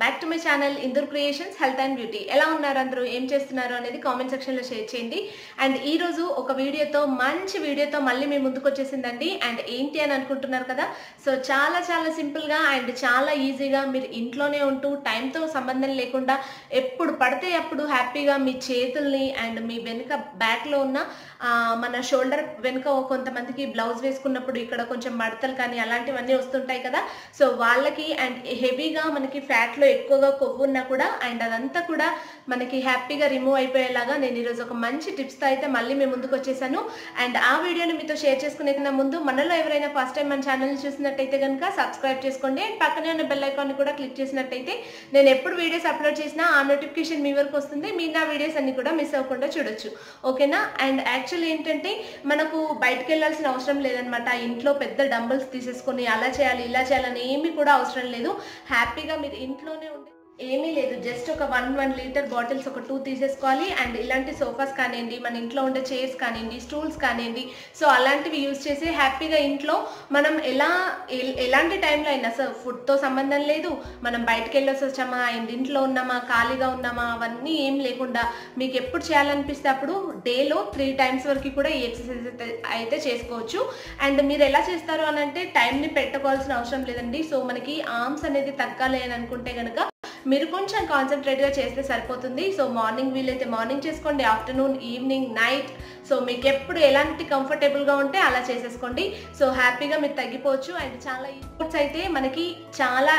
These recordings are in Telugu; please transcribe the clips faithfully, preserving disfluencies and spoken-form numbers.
back to my channel Indur Creations Health and Beauty. ఎలా ఉన్నారు అందరూ ఏం చేస్తున్నారు అనేది కామెంట్ సెక్షన్ లో షేర్ చేయండి. అండ్ ఈ రోజు ఒక వీడియోతో మంచి వీడియోతో మళ్ళీ మీ ముందుకు వచ్చేసిందండి. అండ్ ఏంటి అని అనుకుంటున్నారు కదా, సో చాలా చాలా సింపుల్ గా అండ్ చాలా ఈజీగా మీరు ఇంట్లోనే ఉంటూ టైం తో సంబంధం లేకుండా ఎప్పుడు పడితే అప్పుడు హ్యాపీగా మీ చేతుల్ని అండ్ మీ వెనుక బ్యాక్ లో ఉన్న మన షోల్డర్ వెనుక కొంతమందికి బ్లౌజ్ వేసుకున్నప్పుడు ఇక్కడ కొంచెం మడతలు కానీ అలాంటివన్నీ వస్తుంటాయి కదా, సో వాళ్ళకి అండ్ హెవీగా మనకి ఫ్యాట్ లో ఎక్కువగా కొవ్వు ఉన్నా కూడా అండ్ అదంతా కూడా మనకి హ్యాపీగా రిమూవ్ అయిపోయేలాగా నేను ఈరోజు ఒక మంచి టిప్స్ తో అయితే మళ్ళీ మేము ముందుకు వచ్చేసాను. అండ్ ఆ వీడియోని మీతో షేర్ చేసుకునే కన్నా ముందు మనలో ఎవరైనా ఫస్ట్ టైం మన ఛానల్ చూసినట్టయితే కనుక సబ్స్క్రైబ్ చేసుకోండి. అండ్ పక్కనే ఉన్న బెల్ ఐకాన్ కూడా క్లిక్ చేసినట్టయితే నేను ఎప్పుడు వీడియోస్ అప్లోడ్ చేసినా ఆ నోటిఫికేషన్ మీ వరకు వస్తుంది. మీరు నా వీడియోస్ అన్ని కూడా మిస్ అవ్వకుండా చూడొచ్చు, ఓకేనా. అండ్ యాక్చువల్లీ ఏంటంటే మనకు బయటకు వెళ్ళాల్సిన అవసరం లేదనమాట. ఇంట్లో పెద్ద డంబుల్స్ తీసేసుకొని అలా చేయాలి ఇలా చేయాలని ఏమీ కూడా అవసరం లేదు. హ్యాపీగా మీరు ఇంట్లోనే ఉండి ఏమీ లేదు, జస్ట్ ఒక వన్ వన్ లీటర్ బాటిల్స్ ఒక టూ తీసేసుకోవాలి. అండ్ ఇలాంటి సోఫాస్ కానివ్వండి, మన ఇంట్లో ఉండే చైర్స్ కానివ్వండి, స్టూల్స్ కానివ్వండి, సో అలాంటివి యూజ్ చేసి హ్యాపీగా ఇంట్లో మనం ఎలా ఎలాంటి టైంలో అయినా సో ఫుడ్తో సంబంధం లేదు, మనం బయటకు వెళ్ళేసి వచ్చామా అండ్ ఇంట్లో ఉన్నామా ఖాళీగా ఉన్నామా అవన్నీ ఏం లేకుండా మీకు ఎప్పుడు చేయాలనిపిస్తే అప్పుడు డేలో త్రీ టైమ్స్ వరకు కూడా ఈ ఎక్సర్సైజ్ అయితే చేసుకోవచ్చు. అండ్ మీరు ఎలా చేస్తారు అని అంటే టైంని పెట్టుకోవాల్సిన అవసరం లేదండి. సో మనకి ఆర్మ్స్ అనేది తగ్గాలి అని అనుకుంటే కనుక మీరు కొంచెం కాన్సన్ట్రేట్గా చేస్తే సరిపోతుంది. సో మార్నింగ్ వీలైతే మార్నింగ్ చేసుకోండి, ఆఫ్టర్నూన్, ఈవినింగ్, నైట్, సో మీకు ఎప్పుడు ఎలాంటి కంఫర్టబుల్గా ఉంటే అలా చేసేసుకోండి. సో హ్యాపీగా మీరు తగ్గిపోవచ్చు. అండ్ చాలా స్పోర్ట్స్ అయితే మనకి చాలా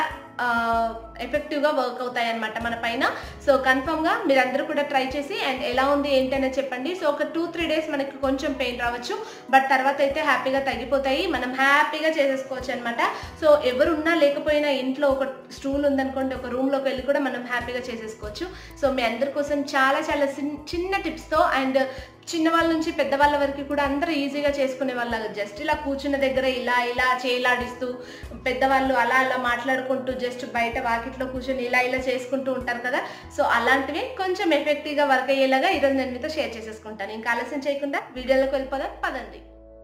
ఎఫెక్టివ్గా వర్క్ అవుతాయి అనమాట మన పైన. సో కన్ఫర్మ్గా మీరందరూ కూడా ట్రై చేసి అండ్ ఎలా ఉంది ఏంటనే చెప్పండి. సో ఒక టూ త్రీ డేస్ మనకి కొంచెం పెయిన్ రావచ్చు, బట్ తర్వాత అయితే హ్యాపీగా తగ్గిపోతాయి, మనం హ్యాపీగా చేసేసుకోవచ్చు అనమాట. సో ఎవరున్నా లేకపోయినా ఇంట్లో ఒక స్టూల్ ఉందనుకోండి, ఒక రూమ్లోకి వెళ్ళి కూడా మనం హ్యాపీగా చేసేసుకోవచ్చు. సో మీ అందరి కోసం చాలా చాలా చిన్న టిప్స్తో అండ్ చిన్నవాళ్ళ నుంచి పెద్దవాళ్ళ వరకు కూడా అందరూ ఈజీగా చేసుకునే వాళ్ళ, జస్ట్ ఇలా కూర్చున్న దగ్గర ఇలా ఇలా చేలాడిస్తూ పెద్దవాళ్ళు అలా అలా మాట్లాడుకుంటూ జస్ట్ బయట వాకిట్లో కూర్చొని ఇలా ఇలా చేసుకుంటూ ఉంటారు కదా, సో అలాంటివి కొంచెం ఎఫెక్టివ్గా వర్క్ అయ్యేలాగా ఈరోజు నేను మీతో షేర్ చేసేసుకుంటాను. ఇంకా ఆలస్యం చేయకుండా వీడియోలోకి వెళ్ళిపోదాం పదండి.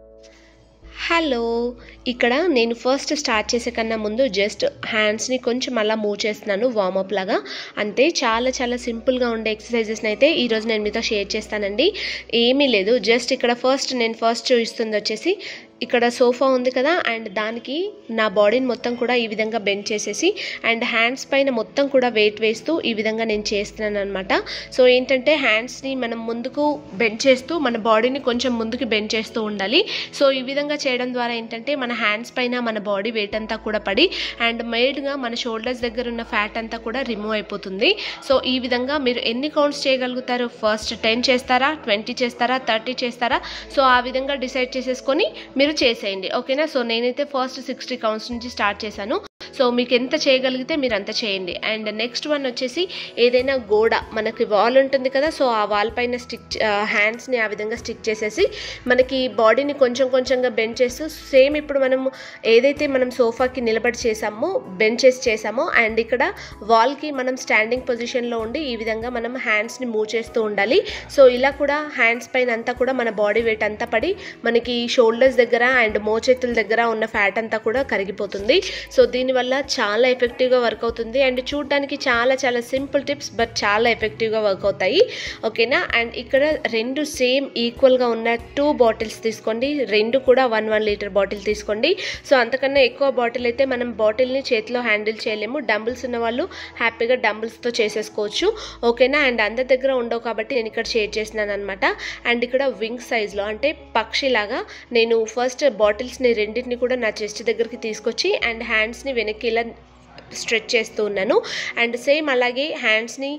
హలో, ఇక్కడ నేను ఫస్ట్ స్టార్ట్ చేసే కన్నా ముందు జస్ట్ హ్యాండ్స్ని కొంచెం అలా మూవ్ చేస్తున్నాను వార్మప్ లాగా, అంతే. చాలా చాలా సింపుల్గా ఉండే ఎక్సర్సైజెస్ని అయితే ఈరోజు నేను మీతో షేర్ చేస్తానండి. ఏమీ లేదు, జస్ట్ ఇక్కడ ఫస్ట్ నేను ఫస్ట్ చూపిస్తుంది వచ్చేసి ఇక్కడ సోఫా ఉంది కదా, అండ్ దానికి నా బాడీని మొత్తం కూడా ఈ విధంగా బెండ్ చేసేసి అండ్ హ్యాండ్స్ పైన మొత్తం కూడా వెయిట్ వేస్తూ ఈ విధంగా నేను చేస్తున్నాను అనమాట. సో ఏంటంటే హ్యాండ్స్ని మనం ముందుకు బెండ్ చేస్తూ మన బాడీని కొంచెం ముందుకు బెండ్ చేస్తూ ఉండాలి. సో ఈ విధంగా చేయడం ద్వారా ఏంటంటే మన హ్యాండ్స్ పైన మన బాడీ వెయిట్ అంతా కూడా పడి అండ్ మైల్డ్గా మన షోల్డర్స్ దగ్గర ఉన్న ఫ్యాట్ అంతా కూడా రిమూవ్ అయిపోతుంది. సో ఈ విధంగా మీరు ఎన్ని కౌంట్స్ చేయగలుగుతారు, ఫస్ట్ టెన్ చేస్తారా, ట్వంటీ చేస్తారా, థర్టీ చేస్తారా, సో ఆ విధంగా డిసైడ్ చేసేసుకొని మీరు చేసేయండి, ఓకేనా. సో నేనైతే ఫస్ట్ సిక్స్టీ కౌంట్స్ నుంచి స్టార్ట్ చేశాను. సో మీకు ఎంత చేయగలిగితే మీరు అంత చేయండి. అండ్ నెక్స్ట్ వన్ వచ్చేసి ఏదైనా గోడ మనకి వాల్ ఉంటుంది కదా, సో ఆ వాల్ పైన స్టిక్ హ్యాండ్స్ని ఆ విధంగా స్టిక్ చేసేసి మనకి బాడీని కొంచెం కొంచెంగా బెండ్ చేస్తూ సేమ్ ఇప్పుడు మనం ఏదైతే మనం సోఫాకి నిలబడి చేసామో బెండ్ చేసి చేసామో అండ్ ఇక్కడ వాల్కి మనం స్టాండింగ్ పొజిషన్లో ఉండి ఈ విధంగా మనం హ్యాండ్స్ని మూవ్ చేస్తూ ఉండాలి. సో ఇలా కూడా హ్యాండ్స్ పైన అంతా కూడా మన బాడీ వెయిట్ అంతా పడి మనకి షోల్డర్స్ దగ్గర అండ్ మోచేతుల దగ్గర ఉన్న ఫ్యాట్ అంతా కూడా కరిగిపోతుంది. సో దీనివల్ల చాలా ఎఫెక్టివ్గా వర్క్ అవుతుంది అండ్ చూడడానికి చాలా చాలా సింపుల్ టిప్స్ బట్ చాలా ఎఫెక్టివ్గా వర్క్ అవుతాయి, ఓకేనా. అండ్ ఇక్కడ రెండు సేమ్ ఈక్వల్గా ఉన్న టూ బాటిల్స్ తీసుకోండి, రెండు కూడా వన్ వన్ లీటర్ బాటిల్ తీసుకోండి. సో అంతకన్నా ఎక్కువ బాటిల్ అయితే మనం బాటిల్ని చేతిలో హ్యాండిల్ చేయలేము, డంబుల్స్ ఉన్న వాళ్ళు హ్యాపీగా డంబుల్స్తో చేసేసుకోవచ్చు, ఓకేనా. అండ్ అందరి దగ్గర ఉండవు కాబట్టి నేను ఇక్కడ షేర్ చేసినాను అనమాట. అండ్ ఇక్కడ వింగ్ సైజ్లో అంటే పక్షిలాగా నేను ఫస్ట్ బాటిల్స్ని రెండింటిని కూడా నా చెస్ట్ దగ్గరికి తీసుకొచ్చి అండ్ హ్యాండ్స్ని వెనక్కి ఇలా స్ట్రెచ్ చేస్తూ ఉన్నాను. అండ్ సేమ్ అలాగే హ్యాండ్స్ని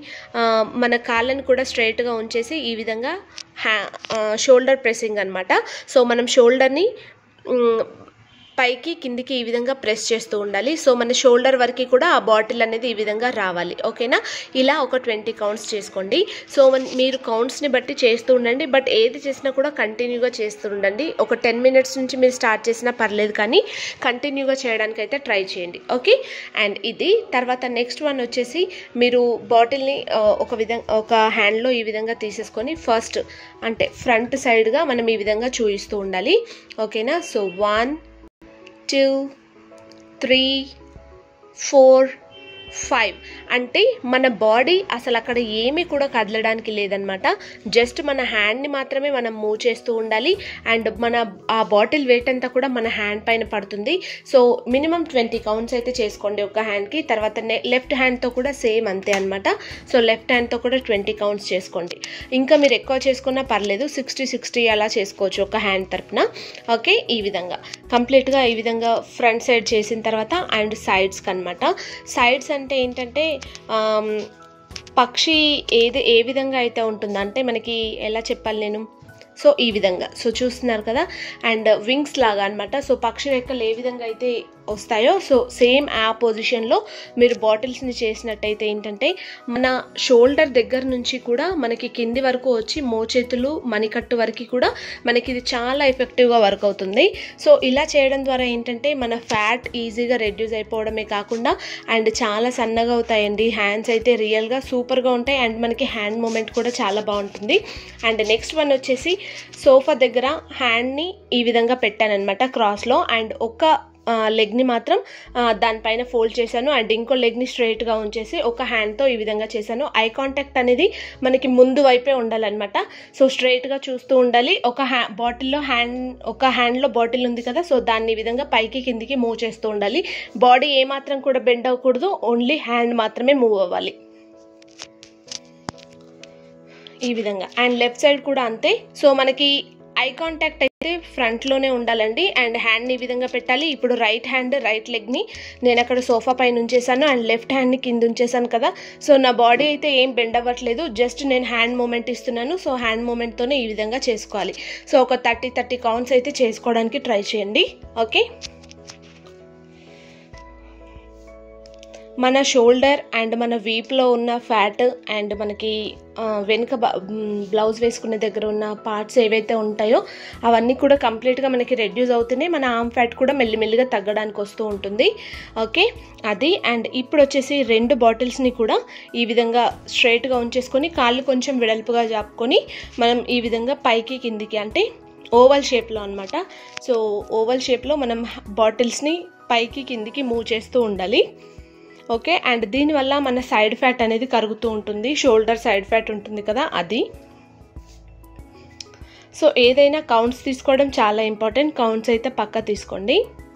మన కాళ్ళని కూడా స్ట్రైట్గా ఉంచేసి ఈ విధంగా హ్యా షోల్డర్ ప్రెస్సింగ్ అనమాట. సో మనం షోల్డర్ని పైకి కిందికి ఈ విధంగా ప్రెస్ చేస్తూ ఉండాలి. సో మన షోల్డర్ వరకు కూడా ఆ బాటిల్ అనేది ఈ విధంగా రావాలి, ఓకేనా. ఇలా ఒక ట్వంటీ కౌంట్స్ చేసుకోండి. సో మీరు కౌంట్స్ని బట్టి చేస్తూ ఉండండి, బట్ ఏది చేసినా కూడా కంటిన్యూగా చేస్తూ ఉండండి. ఒక టెన్ మినిట్స్ నుంచి మీరు స్టార్ట్ చేసినా పర్లేదు, కానీ కంటిన్యూగా చేయడానికి అయితే ట్రై చేయండి, ఓకే. అండ్ ఇది తర్వాత నెక్స్ట్ వన్ వచ్చేసి మీరు బాటిల్ని ఒక విధంగా ఒక హ్యాండ్లో ఈ విధంగా తీసేసుకొని ఫస్ట్ అంటే ఫ్రంట్ సైడ్గా మనం ఈ విధంగా చూపిస్తూ ఉండాలి, ఓకేనా. So one two three four five. అంటే మన బాడీ అసలు అక్కడ ఏమీ కూడా కదలడానికి లేదనమాట. జస్ట్ మన హ్యాండ్ని మాత్రమే మనం మూవ్ చేస్తూ ఉండాలి. అండ్ మన ఆ బాటిల్ వెయిట్ అంతా కూడా మన హ్యాండ్ పైన పడుతుంది. సో మినిమం ట్వంటీ కౌంట్స్ అయితే చేసుకోండి ఒక హ్యాండ్కి. తర్వాత లెఫ్ట్ హ్యాండ్తో కూడా సేమ్ అంతే అనమాట. సో లెఫ్ట్ హ్యాండ్తో కూడా ట్వంటీ కౌంట్స్ చేసుకోండి. ఇంకా మీరు ఎక్కువ చేసుకున్నా పర్లేదు, సిక్స్టీ సిక్స్టీ అలా చేసుకోవచ్చు ఒక హ్యాండ్ తరపున. ఓకే, ఈ విధంగా కంప్లీట్గా ఈ విధంగా ఫ్రంట్ సైడ్ చేసిన తర్వాత అండ్ సైడ్స్కి అనమాట. సైడ్స్ అంటే ఏంటంటే పక్షి ఏది ఏ విధంగా అయితే ఉంటుందంటే మనకి ఎలా చెప్పాలి నేను, సో ఈ విధంగా సో చూస్తున్నారు కదా, అండ్ వింగ్స్ లాగా అనమాట. సో పక్షి రెక్కలు ఏ విధంగా అయితే వస్తాయో సో సేమ్ ఆ పొజిషన్లో మీరు బాటిల్స్ని చేసినట్టయితే ఏంటంటే మన షోల్డర్ దగ్గర నుంచి కూడా మనకి కింది వరకు వచ్చి మోచేతులు మణికట్టు వరకు కూడా మనకి ఇది చాలా ఎఫెక్టివ్గా వర్క్ అవుతుంది. సో ఇలా చేయడం ద్వారా ఏంటంటే మన ఫ్యాట్ ఈజీగా రెడ్యూస్ అయిపోవడమే కాకుండా అండ్ చాలా సన్నగా అవుతాయండి. హ్యాండ్స్ అయితే రియల్గా సూపర్గా ఉంటాయి అండ్ మనకి హ్యాండ్ మూమెంట్ కూడా చాలా బాగుంటుంది. అండ్ నెక్స్ట్ వన్ వచ్చేసి సోఫా దగ్గర హ్యాండ్ని ఈ విధంగా పెట్టానమాట క్రాస్లో, అండ్ ఒక లెగ్ని మాత్రం దానిపైన ఫోల్డ్ చేశాను అండ్ ఇంకో లెగ్ని స్ట్రైట్గా ఉంచేసి ఒక హ్యాండ్తో ఈ విధంగా చేశాను. ఐ కాంటాక్ట్ అనేది మనకి ముందు వైపే ఉండాలన్నమాట. సో స్ట్రైట్గా చూస్తూ ఉండాలి. ఒక హ్యా బాటిల్లో హ్యాండ్ ఒక హ్యాండ్లో బాటిల్ ఉంది కదా, సో దాన్ని ఈ విధంగా పైకి కిందికి మూవ్ చేస్తూ ఉండాలి. బాడీ ఏమాత్రం కూడా బెండ్ అవ్వకూడదు, ఓన్లీ హ్యాండ్ మాత్రమే మూవ్ అవ్వాలి ఈ విధంగా. అండ్ లెఫ్ట్ సైడ్ కూడా అంతే. సో మనకి ఐ కాంటాక్ట్ అయితే ఫ్రంట్లోనే ఉండాలండి అండ్ హ్యాండ్ని ఈ విధంగా పెట్టాలి. ఇప్పుడు రైట్ హ్యాండ్ రైట్ లెగ్ని నేను అక్కడ సోఫా పైన ఉంచేసాను అండ్ లెఫ్ట్ హ్యాండ్ని కింద ఉంచేసాను కదా. సో నా బాడీ అయితే ఏం బెండ్ అవ్వట్లేదు, జస్ట్ నేను హ్యాండ్ మూమెంట్ ఇస్తున్నాను. సో హ్యాండ్ మూమెంట్తోనే ఈ విధంగా చేసుకోవాలి. సో ఒక థర్టీ థర్టీ కౌంట్స్ అయితే చేసుకోవడానికి ట్రై చేయండి. ఓకే, మన షోల్డర్ అండ్ మన వీప్లో ఉన్న ఫ్యాట్ అండ్ మనకి వెనుక బ్లౌజ్ వేసుకునే దగ్గర ఉన్న పార్ట్స్ ఏవైతే ఉంటాయో అవన్నీ కూడా కంప్లీట్గా మనకి రెడ్యూస్ అవుతున్నాయి. మన ఆర్మ్ ఫ్యాట్ కూడా మెల్లిమెల్లిగా తగ్గడానికి వస్తూ ఉంటుంది. ఓకే, అది. అండ్ ఇప్పుడు వచ్చేసి రెండు బాటిల్స్ని కూడా ఈ విధంగా స్ట్రైట్గా ఉంచేసుకొని కాళ్ళు కొంచెం వెడల్పుగా జాపుకొని మనం ఈ విధంగా పైకి కిందికి అంటే ఓవల్ షేప్లో అనమాట. సో ఓవల్ షేప్లో మనం బాటిల్స్ని పైకి కిందికి మూవ్ చేస్తూ ఉండాలి. ఓకే, అండ్ దీనివల్ల మన సైడ్ ఫ్యాట్ అనేది కరుగుతూ ఉంటుంది. షోల్డర్ సైడ్ ఫ్యాట్ ఉంటుంది కదా, అది. సో ఏదైనా కౌంట్స్ తీసుకోవడం చాలా ఇంపార్టెంట్. కౌంట్స్ అయితే పక్కా తీసుకోండి.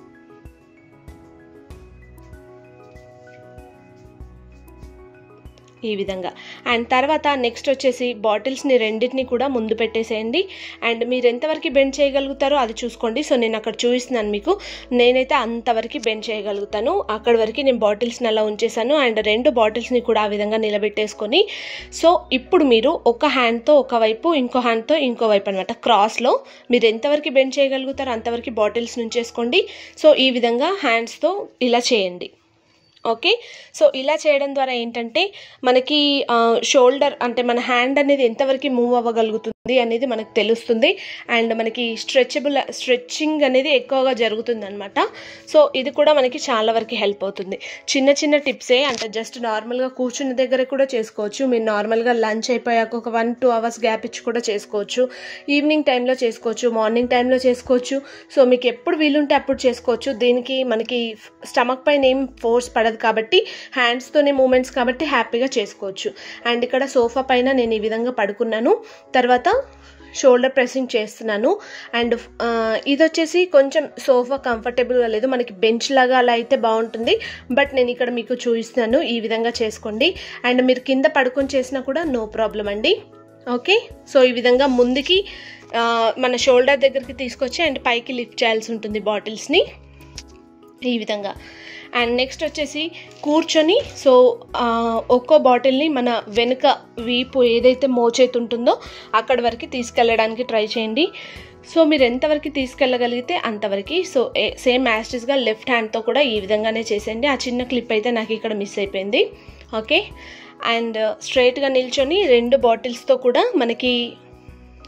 ఈ విధంగా. అండ్ తర్వాత నెక్స్ట్ వచ్చేసి బాటిల్స్ని రెండింటిని కూడా ముందు పెట్టేసేయండి అండ్ మీరు ఎంతవరకు బెండ్ చేయగలుగుతారో అది చూసుకోండి. సో నేను అక్కడ చూపిస్తున్నాను మీకు, నేనైతే అంతవరకు బెండ్ చేయగలుగుతాను. అక్కడి వరకు నేను బాటిల్స్ని అలా ఉంచేసాను అండ్ రెండు బాటిల్స్ని కూడా ఆ విధంగా నిలబెట్టేసుకొని సో ఇప్పుడు మీరు ఒక హ్యాండ్తో ఒకవైపు ఇంకో హ్యాండ్తో ఇంకో వైపు అనమాట క్రాస్లో మీరు ఎంతవరకు బెండ్ చేయగలుగుతారో అంతవరకు బాటిల్స్ నుంచేసుకోండి. సో ఈ విధంగా హ్యాండ్స్తో ఇలా చేయండి. ఓకే, సో ఇలా చేయడం ద్వారా ఏంటంటే మనకి షోల్డర్ అంటే మన హ్యాండ్ అనేది ఎంతవరకు మూవ్ అవ్వగలుగుతుంది అనేది మనకు తెలుస్తుంది అండ్ మనకి స్ట్రెచబుల్ స్ట్రెచ్చింగ్ అనేది ఎక్కువగా జరుగుతుంది అనమాట. సో ఇది కూడా మనకి చాలా వరకు హెల్ప్ అవుతుంది. చిన్న చిన్న టిప్సే, అంటే జస్ట్ నార్మల్గా కూర్చున్న దగ్గర కూడా చేసుకోవచ్చు. మీరు నార్మల్గా లంచ్ అయిపోయాక ఒక వన్ టూ అవర్స్ గ్యాప్ ఇచ్చి కూడా చేసుకోవచ్చు. ఈవినింగ్ టైంలో చేసుకోవచ్చు, మార్నింగ్ టైంలో చేసుకోవచ్చు. సో మీకు ఎప్పుడు వీలుంటే అప్పుడు చేసుకోవచ్చు. దీనికి మనకి స్టమక్ పైన ఏం ఫోర్స్ పడదు కాబట్టి హ్యాండ్స్తోనే మూమెంట్స్ కాబట్టి హ్యాపీగా చేసుకోవచ్చు. అండ్ ఇక్కడ సోఫా పైన నేను ఈ విధంగా పడుకున్నాను, తర్వాత షోల్డర్ ప్రెస్సింగ్ చేస్తున్నాను. అండ్ ఇది వచ్చేసి కొంచెం సోఫా కంఫర్టబుల్గా లేదు, మనకి బెంచ్ లాగా అలా అయితే బాగుంటుంది. బట్ నేను ఇక్కడ మీకు చూపిస్తున్నాను, ఈ విధంగా చేసుకోండి. అండ్ మీరు కింద పడుకొని చేసినా కూడా నో ప్రాబ్లం అండి. ఓకే, సో ఈ విధంగా ముందుకి మన షోల్డర్ దగ్గరికి తీసుకొచ్చి అండ్ పైకి లిఫ్ట్ చేయాల్సి ఉంటుంది బాటిల్స్ని ఈ విధంగా. అండ్ నెక్స్ట్ వచ్చేసి కూర్చొని సో ఒక్కో బాటిల్ని మన వెనుక వీపు ఏదైతే మోచేతి ఉంటుందో అక్కడి వరకు తీసుకెళ్ళడానికి ట్రై చేయండి. సో మీరు ఎంతవరకు తీసుకెళ్ళగలిగితే అంతవరకు. సో సేమ్ యాస్టిస్గా లెఫ్ట్ హ్యాండ్తో కూడా ఈ విధంగానే చేసేయండి. ఆ చిన్న క్లిప్ అయితే నాకు ఇక్కడ మిస్ అయిపోయింది. ఓకే, అండ్ స్ట్రైట్గా నిల్చొని రెండు బాటిల్స్తో కూడా మనకి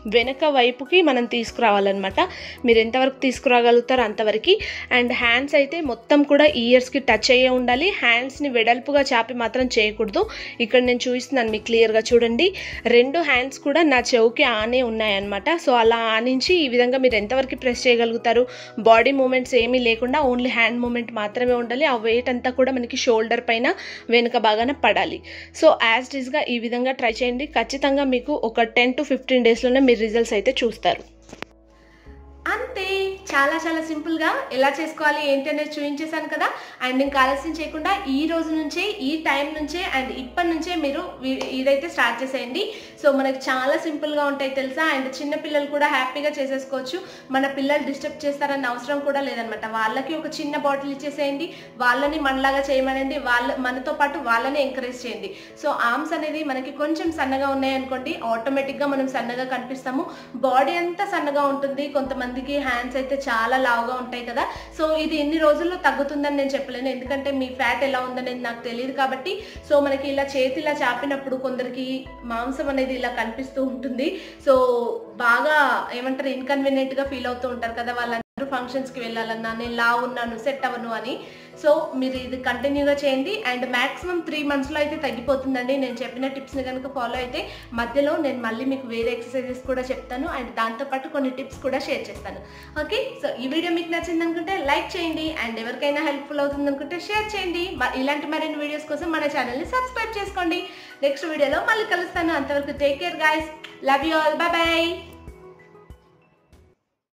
వెనక వైపుకి మనం తీసుకురావాలన్నమాట. మీరు ఎంతవరకు తీసుకురాగలుగుతారో అంతవరకు. అండ్ హ్యాండ్స్ అయితే మొత్తం కూడా ఇయర్స్కి టచ్ అయ్యే ఉండాలి. హ్యాండ్స్ని వెడల్పుగా చాపి మాత్రం చేయకూడదు. ఇక్కడ నేను చూపిస్తున్నాను మీకు క్లియర్గా చూడండి. రెండు హ్యాండ్స్ కూడా నా చెవుకి ఆనే ఉన్నాయన్నమాట. సో అలా ఆనించి ఈ విధంగా మీరు ఎంతవరకు ప్రెస్ చేయగలుగుతారు. బాడీ మూమెంట్స్ ఏమీ లేకుండా ఓన్లీ హ్యాండ్ మూమెంట్ మాత్రమే ఉండాలి. ఆ వెయిట్ అంతా కూడా మనకి షోల్డర్ పైన వెనుక బాగానే పడాలి. సో యాజ్ ఇట్ ఈస్గా ఈ విధంగా ట్రై చేయండి. ఖచ్చితంగా మీకు ఒక టెన్ టు ఫిఫ్టీన్ డేస్లోనే మీరు రిజల్ట్స్ అయితే చూస్తారు. అంతే, చాలా చాలా సింపుల్గా ఎలా చేసుకోవాలి ఏంటి అనేది చూపించేశాను కదా. అండ్ ఇంకా ఆలస్యం చేయకుండా ఈ రోజు నుంచే, ఈ టైం నుంచే అండ్ ఇప్పటి నుంచే మీరు ఇదైతే స్టార్ట్ చేసేయండి. సో మనకి చాలా సింపుల్గా ఉంటాయి తెలుసా. అండ్ చిన్నపిల్లలు కూడా హ్యాపీగా చేసేసుకోవచ్చు. మన పిల్లలు డిస్టర్బ్ చేస్తారన్న అవసరం కూడా లేదనమాట. వాళ్ళకి ఒక చిన్న బాటిల్ ఇచ్చేసేయండి, వాళ్ళని మనలాగా చేయమనండి, వాళ్ళ మనతో పాటు వాళ్ళని ఎంకరేజ్ చేయండి. సో ఆర్మ్స్ అనేది మనకి కొంచెం సన్నగా ఉన్నాయనుకోండి, ఆటోమేటిక్గా మనం సన్నగా కనిపిస్తాము. బాడీ అంతా సన్నగా ఉంటుంది. కొంతమంది హ్యాండ్స్ అయితే చాలా లావుగా ఉంటాయి కదా. సో ఇది ఎన్ని రోజుల్లో తగ్గుతుందని నేను చెప్పలేను, ఎందుకంటే మీ ఫ్యాట్ ఎలా ఉందనేది నాకు తెలియదు కాబట్టి. సో మనకి ఇలా చేతి ఇలా చాపినప్పుడు కొందరికి మాంసం అనేది ఇలా కనిపిస్తూ ఉంటుంది. సో బాగా ఏమంటారు, ఇన్కన్వీనియంట్ గా ఫీల్ అవుతూ ఉంటారు కదా వాళ్ళందరూ. ఫంక్షన్స్కి వెళ్ళాలన్నా నేను లావు ఉన్నాను, సెట్ అవ్వను అని. సో మీరు ఇది కంటిన్యూగా చేయండి. అండ్ మ్యాక్సిమం త్రీ మంత్స్లో అయితే తగ్గిపోతుందండి. నేను చెప్పిన టిప్స్ని కనుక ఫాలో అయితే మధ్యలో నేను మళ్ళీ మీకు వేరే ఎక్సర్సైజెస్ కూడా చెప్తాను. అండ్ దాంతోపాటు కొన్ని టిప్స్ కూడా షేర్ చేస్తాను. ఓకే, సో ఈ వీడియో మీకు నచ్చింది అనుకుంటే లైక్ చేయండి. అండ్ ఎవరికైనా హెల్ప్ఫుల్ అవుతుంది అనుకుంటే షేర్ చేయండి. ఇలాంటి మరిన్ని వీడియోస్ కోసం మన ఛానల్ని సబ్స్క్రైబ్ చేసుకోండి. నెక్స్ట్ వీడియోలో మళ్ళీ కలుస్తాను. అంతవరకు take care guys, love you all, bye by.